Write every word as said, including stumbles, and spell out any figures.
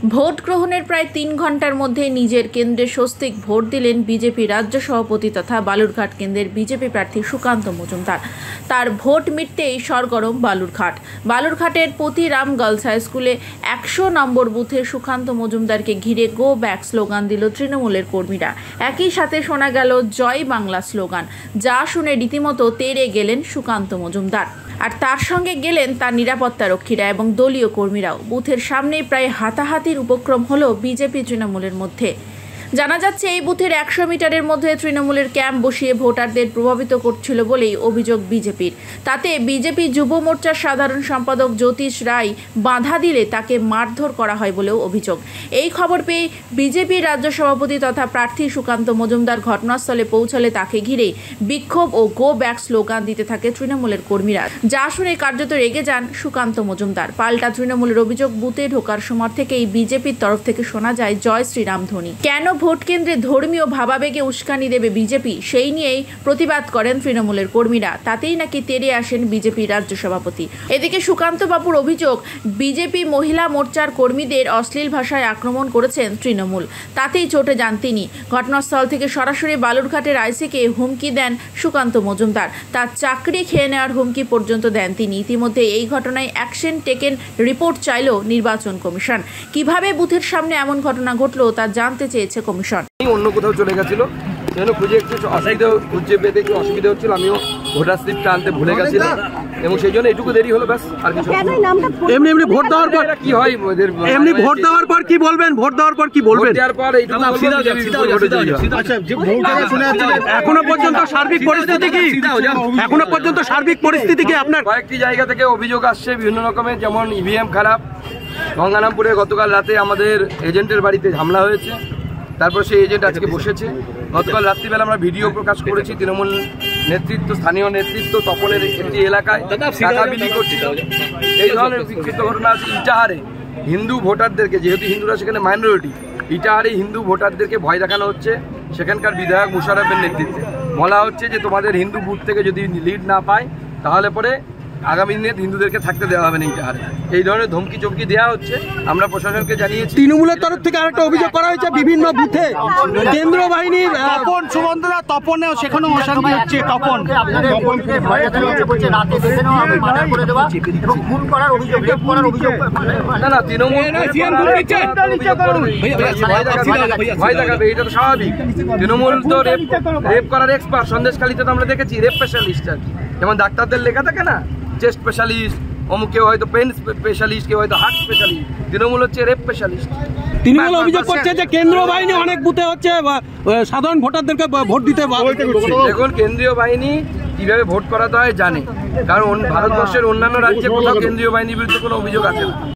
Vote গ্রহণের প্রায় তিন ঘন্টার মধ্যে নিজের কেন্দ্রে স্বস্তিক ভোট দিলেন বিজেপি রাজ্য সভাপতি তথা বালুরঘাট কেন্দ্রের বিজেপি প্রার্থী সুকান্ত মজুমদার। তার ভোট মিটতেই সরগরম বালুরঘাট। বালুরঘাটের পতিরাম গার্লস হাই স্কুলে একশো নম্বর বুথে সুকান্ত মজুমদারকে ঘিরে গো ব্যাক স্লোগান দিল তৃণমূলের কর্মীরা। একই সাথে শোনা গেল জয় বাংলা স্লোগান, যা শুনে রীতিমতো তেড়ে গেলেন সুকান্ত মজুমদার। আর তার সঙ্গে গেলেন তার নিরাপত্তা রক্ষীরা এবং দলীয় কর্মীরাও। বুথের সামনেই প্রায় হাতাহাতির উপক্রম হলো বিজেপি তৃণমূলের মধ্যে। জানা যাচ্ছে, এই বুথের একশো মিটারের মধ্যে তৃণমূলের ক্যাম্প বসিয়ে ভোটারদের প্রভাবিত করছিল বলেই অভিযোগ বিজেপির। তাতে বিজেপি যুব মোর্চার সাধারণ সম্পাদক জ্যোতিষ রায় বাধা দিলে তাকে মারধর করা হয় বলেও অভিযোগ। এই খবর পেয়ে বিজেপির রাজ্য সভাপতি তথা প্রার্থী সুকান্ত মজুমদার ঘটনাস্থলে পৌঁছালে তাকে ঘিরে বিক্ষোভ ও গো ব্যাক স্লোগান দিতে থাকে তৃণমূলের কর্মীরা, যা শুনে কার্যত রেগে যান সুকান্ত মজুমদার। পাল্টা তৃণমূলের অভিযোগ, বুথে ঢোকার সময় থেকেই বিজেপির তরফ থেকে শোনা যায় জয় শ্রীরাম ধ্বনি। কেন ভোট কেন্দ্রে ধর্মীয় ভাবাবেগে উস্কানি দেবে বিজেপি, সেই নিয়েই প্রতিবাদ করেন তৃণমূলের কর্মীরা। তাতেই নাকি তেড়ে আসেন বিজেপি রাজ্য সভাপতি। এদিকে সুকান্ত বাবুর অভিযোগ, বিজেপি মহিলা মোর্চার কর্মীদের অশ্লীল ভাষায় আক্রমণ করেছেন তৃণমূল, তাতেই চটে যান তিনি। ঘটনাস্থল থেকে সরাসরি বালুরঘাটের আইসিকে হুমকি দেন সুকান্ত মজুমদার। তার চাকরি খেয়ে নেওয়ার হুমকি পর্যন্ত দেন তিনি। ইতিমধ্যে এই ঘটনায় অ্যাকশন টেকেন রিপোর্ট চাইল নির্বাচন কমিশন। কিভাবে বুথের সামনে এমন ঘটনা ঘটলো তা জানতে চেয়েছে কমিশন। অন্য কোথাও চলে গেছিল, যেন খুঁজে একটু অসুবিধা খুঁজে পেতে একটু অসুবিধা হচ্ছিল। আমিও ভোটার স্লিপটা আনতে ভুলে গেছিলাম এবং সেই জন্য এটুকু দেরি হলো, ব্যাস। আর কিছু এমনি এমনি ভোট দেওয়ার পর কি হয়, এমনি ভোট দেওয়ার পর কি বলবেন, ভোট দেওয়ার পর কি বলবেন? দেওয়ার পর এখনো পর্যন্ত সার্বিক পরিস্থিতি কি এখনো পর্যন্ত সার্বিক পরিস্থিতি কি আপনার? কয়েকটি জায়গা থেকে অভিযোগ আসছে বিভিন্ন রকমের, যেমন ইভিএম খারাপ। গঙ্গারামপুরে গতকাল রাতে আমাদের এজেন্টের বাড়িতে হামলা হয়েছে, তারপর সেই এজেন্ট আজকে বসেছে। গতকাল রাত্রিবেলা আমরা ভিডিও প্রকাশ করেছি, তৃণমূল নেতৃত্ব, স্থানীয় নেতৃত্ব তপনের একটি এলাকায় টাকা বিলি করছিল। এই ধরনের বিক্ষিপ্ত ঘটনা আছে। ইটাহারে হিন্দু ভোটারদেরকে, যেহেতু হিন্দুরা সেখানে মাইনরিটি, ইটাহারে হিন্দু ভোটারদেরকে ভয় দেখানো হচ্ছে। সেখানকার বিধায়ক মুশারফের নেতৃত্বে বলা হচ্ছে যে তোমাদের হিন্দু বুথ থেকে যদি লিড না পায় তাহলে পরে আগামী দিনে হিন্দুদেরকে থাকতে দেওয়া হবে না ইটাহারে। এই ধরনের ধমকি চমকি দেওয়া হচ্ছে, আমরা প্রশাসনকে জানিয়েছি। তৃণমূলের তরফ থেকে আরেকটা অভিযোগ করা হয়েছে, বিভিন্ন বুথে কেন্দ্র বাহিনীর তপন সুমন্তরা তপনেও সেখানেও অশান্তি হচ্ছে। তপন না না তৃণমূল ভয় দেখাবে, এটা তো স্বাভাবিক। তৃণমূল তো রেপ রেপ করার এক্সপার্ট। সন্দেশখালীতে তো আমরা দেখেছি রেপ স্পেশালিস্ট, আর কি যেমন ডাক্তারদের লেখা থাকে না, চেস্ট স্পেশালিস্ট, অমুক কেউ হয়তো পেন স্পেশালিস্ট, কেউ হয়তো হার্ট স্পেশালিস্ট। তৃণমূল হচ্ছে রেপ স্পেশালিস্ট। তৃণমূল অভিযোগ করছে যে কেন্দ্রীয় বাহিনী অনেক বুথে হচ্ছে সাধারণ ভোটারদেরকে ভোট দিতে। দেখুন, কেন্দ্রীয় বাহিনী কিভাবে ভোট করাতে হয় জানে, কারণ ভারতবর্ষের অন্যান্য রাজ্যে কোথাও কেন্দ্রীয় বাহিনীর বিরুদ্ধে কোনো অভিযোগ আছে না।